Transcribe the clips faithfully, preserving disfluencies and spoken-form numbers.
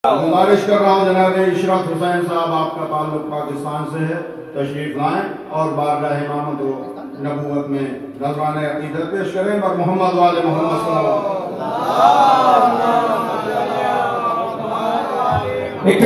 गुजारिश कर रहा हूँ जनाब इशरत हुसैन साहब, आपका ताल्लुक पाकिस्तान से है, तशरीफ लाएं और बारगाह इमामत व नबूवत में नजराने अकीदत पेश करें और मोहम्मद वाले मोहम्मद सल्लल्लाहु अलैहि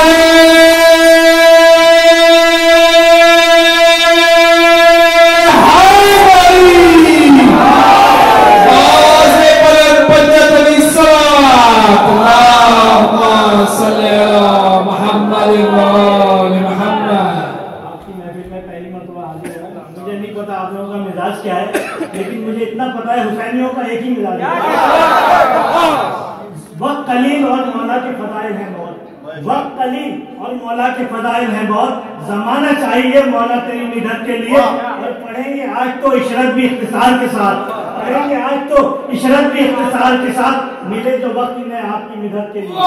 क्या है, लेकिन मुझे इतना पता है हुसैनियों का एक ही मिजाज है। वक्त कलील और मौला के फदाइल हैं बहुत, वक्त कलील और मौला के फदाइल हैं बहुत, जमाना चाहिए मौला तेरी मिदद के लिए। और पढ़ेंगे आज तो इशरत भी इख्तिसार के साथ, पढ़ेंगे आज तो इशरत भी इख्तिसार के साथ, मिले तो वक्त इन्हें आपकी मिदद के लिए।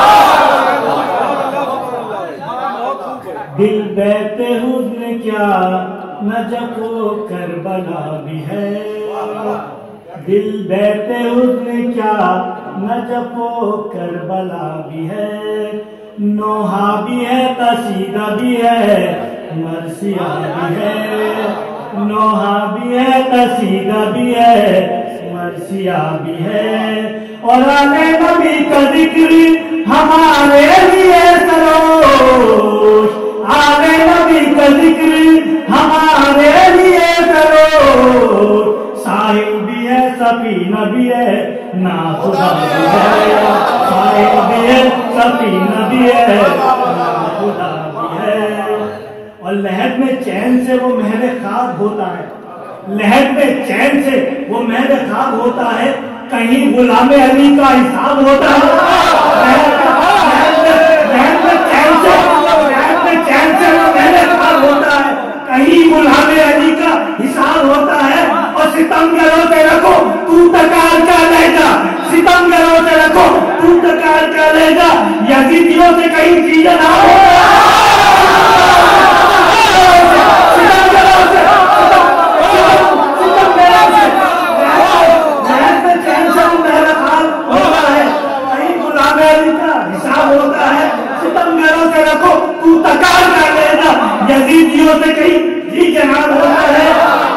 दिल बैते हुस्न क्या नजफो करबला भी है, दिल बैते हुस्न क्या नजफो करबला भी है, नोहा भी है कसीदा भी है मरसिया भी है, नोहा भी है कसीदा भी है मरसिया भी है। और आले नबी का जिक्र हमारे लिए सरोश, आले नबी का जिक्र हमारे लिए करो, साहिब भी है सफीना भी है ना खुदा भी है, साहिब भी है सफीना भी है ना खुदा भी है। और लहर में चैन से वो महल ख्वाब होता है, लहर में चैन से वो महल ख्वाब होता है, कहीं गुलाम अली का हिसाब होता है। लहर में चैन से लहर में चैन से वो महल ख्वाब होता है, कहीं गुलाम अली का हिसाब होता है। और सितमगरों से रखो तू तकार का लेगा, सितमगरों से रखो तू तकार का लेगा, यजीदियों से कहीं चीज ना हो। सितमगरों से सितमगरों से महल में चैन से महल ख्वाब होता है, कहीं गुलाम अली का हिसाब होता है। सितमगरों से रखो तू तकार का लेगा, यजीदियों से कहीं जी जनाब होता है।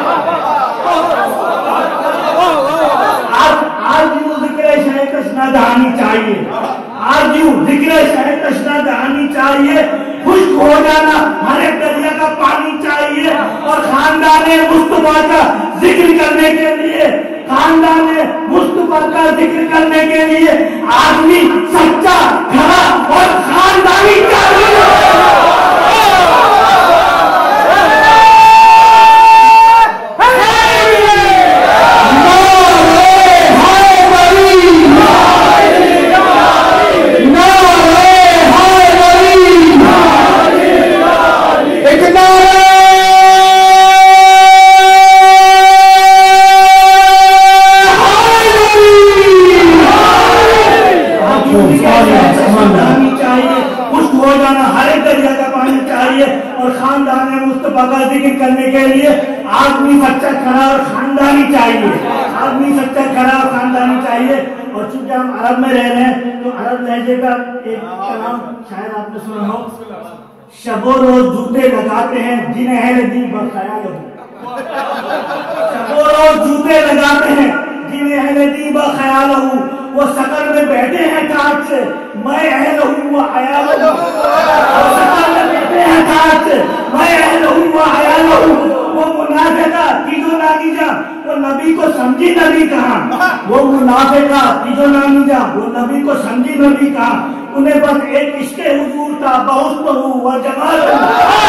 आज आज यूं जिक्र शह तशना दहानी चाहिए, आज यूं जिक्र शह तशना दहानी चाहिए, खुश्क हो जाना हर एक दरिया का पानी चाहिए। और खानदान मुस्तफा का जिक्र करने के लिए, खानदान मुस्तफा का जिक्र करने के लिए आदमी सच्चा खरा और खानदानी चाहिए। करने के लिए आदमी सच्चा खरा और खानदानी चाहिए, आदमी सच्चा खरा और खानदानी चाहिए। और चूंकि हम अरब में रह रहे हैं तो अरब लहजे का एक कलाम शायद आपने सुना हो, शबो रोज जूते लगाते हैं जिन्हें है दी बख्याल हो, शबो रोज जूते लगाते हैं जिन्हें है दी बख्याल हो, वो सकर में बैठे हैं काट से मैं अहल हूँ वो अयाल हूँ, वो सकर में बैठे हैं काट से मैं अहल हूँ वो अयाल हूँ। वो मुनाफिका तीजो नानी जा वो नबी को समझी नबी कहा, वो मुनाफिका तीजो नानी जा वो नबी को समझी नबी कहा, उन्हें बस एक इश्क़े हुजूर था बहुत तो हूँ वो जमाल हूँ।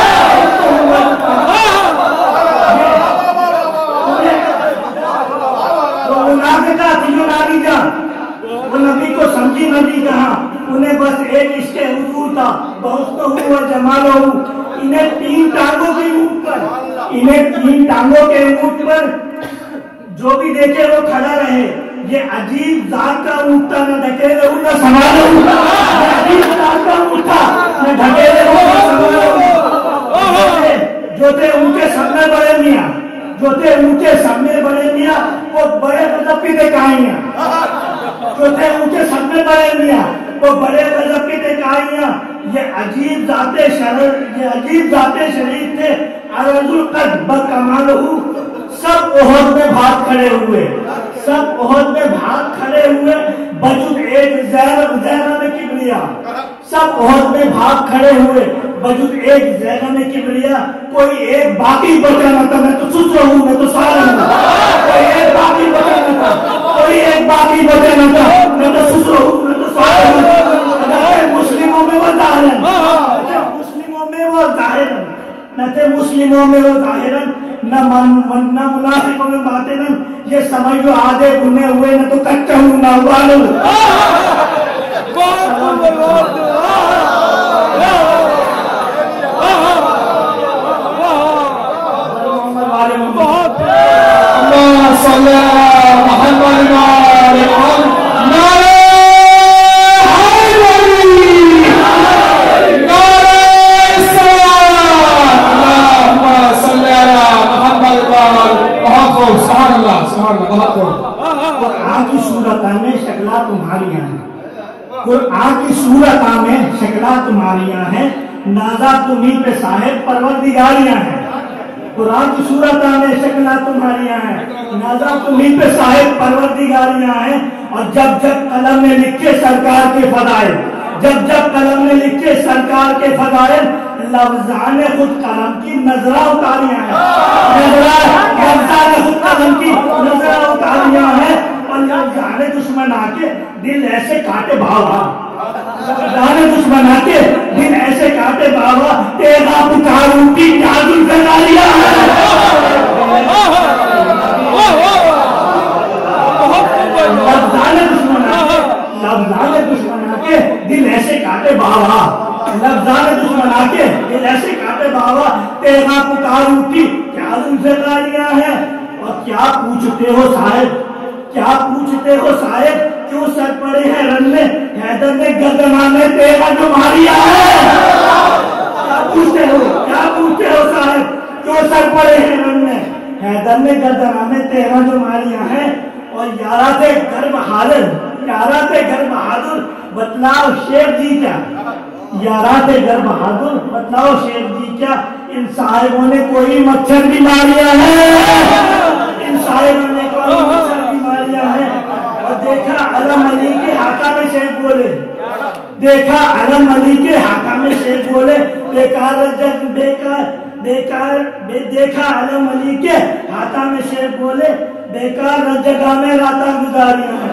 वो मुनाफिका तीजो नानी जा वो नबी को समझी नबी कहा, उन्हें बस एक इश्क़े हुजूर था बहुत तो हूँ वो जमाल हूँ। इन्हें तीन टांगों के ऊँट पर, इन्हें तीन टांगों के ऊँट पर जो भी देखे वो खड़ा रहे। ये अजीब जात का ऊँट था, न ढकेले हूँ न संभाले हूँ, अजीब जात का ऊँट था न ढकेले हूँ न संभाले हूँ। जो थे उनके सामने बड़े मियाँ, जो थे उनके सामने बड़े मियाँ वो बड़े मुजफ्फिर कहानियाँ, जो थे उनके सामने बड़े मियाँ وہ بڑے غضب کے ٹکائیاں، یہ عجیب ذات شرف، یہ عجیب ذات شریف تھے، عرض القد بکمالہ، سب احد میں بھاگ کھڑے ہوئے، سب احد میں بھاگ کھڑے ہوئے، بجز ایک زینب زینب کبریا، سب احد میں بھاگ کھڑے ہوئے بجز ایک زینب کبریا، کوئی ایک باقی بچا نہ تھا، میں تو سست رہوں، میں تو سارا ہوں، کوئی ایک باقی بچا نہ تھا، کوئی ایک باقی بچا نہ تھا، میں تو سست رہوں، میں تو سارا ہوں، مسلموں میں وہ ظاہرن، مسلموں میں وہ ظاہرن، نہ تھے مسلموں میں وہ ظاہرن، نہ نہ منافقوں میں باطنن، یہ سمجھ جو آدھے بنے ہوئے، نہ تو کچا ہوں نہ ابال ہوں۔ اللہ صلی محمد قرآن کی صورتوں میں شکلہ تمہاریاں ہیں، قرآن کی صورتوں میں شکلہ تمہاریاں ہیں، نازا تمہیں پہ صاحب پروردگاریاں ہیں، قرآن کی صورتوں میں شکلہ تمہاریاں ہیں، نازا تمہیں پہ صاحب پروردگاریاں ہیں، اور جب جب قلم نے لکھے سرکار کے فضائل، جب جب قلم نے لکھے سرکار کے فضائل، لفظان خود قلم کی نظرہ اتاریاں ہیں، لفظان خود قلم کی نظرہ اتاریاں ہیں، اور لفظان دشمن آ کے دل ایسے کاٹے بھاوا، لفظان دشمن آ کے دل ایسے کاٹے بھاوا، تیرا پکاروں کی کیا ذوالجلالیہ ہے، لفظان دشمن آ کے لفظان دشمن آ کے دل ایسے کاٹے بھاوا، لفظان دشمن آ کے دل ایسے کاٹے بھاوا، تیرا پکاروں کی کیا ذوالجلالیہ ہے، اور کیا پوچھتے ہو صاحب، کیا پوچھتے ہو صاحب، کیوں سر پڑے ہیں رن میں، حیدر نے گردنانے تیرا جو ماریا ہے، کیا پوچھتے ہو، کیا پوچھتے ہو صاحب، کیوں سر پڑے ہیں رن میں، حیدر نے گردنانے تیرا جو ماریا ہے، اور یارہ سے گرب حاضر، یارہ سے گرب حاضر، بتلاؤ شیر جی کیا، یارہ سے گرب حاضر، بتلاؤ شیر جی کیا، ان صاحبوں نے کوئی مچھر بھی ماریا ہے، ان صاحبوں نے کوئی مچھر بھی ماریا ہے، اور دیکھا علم علی کے حاکہ میں شیخ بولے، دیکھا علم علی کے حاکہ میں شیخ بولے، بیکار رجت بیکار بیکار دیکھا علم علی کے حاکہ میں شیخ بولے، بیکار رجگاہ میں راتاں گزاریاں ہیں،